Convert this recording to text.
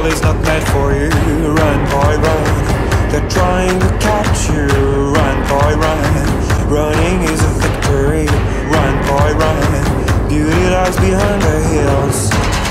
world is not meant for you. Run, boy, run. They're trying to catch you. Run, boy, run. Running is a victory. Run, boy, run. Beauty lies behind the hills.